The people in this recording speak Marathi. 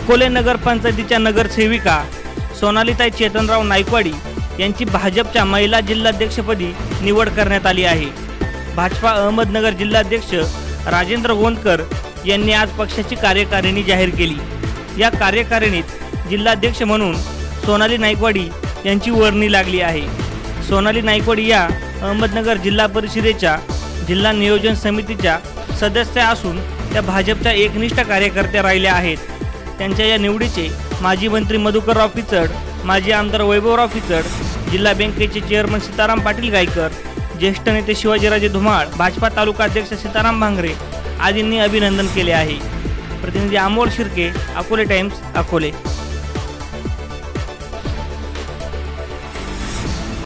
अकोले नगरपंचायतीच्या नगरसेविका सोनालीताई चेतनराव नायकवाडी यांची भाजपच्या महिला जिल्हाध्यक्षपदी निवड करण्यात आली आहे। भाजपा अहमदनगर जिल्हाध्यक्ष राजेंद्र गोंदकर यांनी आज पक्षाची कार्यकारिणी जाहीर केली। या कार्यकारिणीत जिल्हाध्यक्ष म्हणून सोनाली नायकवाडी यांची वर्णी लागली आहे। सोनाली नायकवाडी या अहमदनगर जिल्हा परिषदेच्या जिल्हा नियोजन समितीच्या सदस्य असून त्या भाजपच्या एकनिष्ठ कार्यकर्त्या राहिल्या आहेत। त्यांच्या या निवडीचे माजी मंत्री मधुकरराव पिचड, माजी आमदार वैभवराव पिचड, जिल्हा बँकेचे चेअरमन सीताराम पाटील गायकर, ज्येष्ठ नेते शिवाजीराजे धुमाळ, भाजपा तालुका अध्यक्ष सीताराम भांगरे आदींनी अभिनंदन केले आहे। प्रतिनिधी अमोल शिर्के, अकोले टाइम्स, अकोले।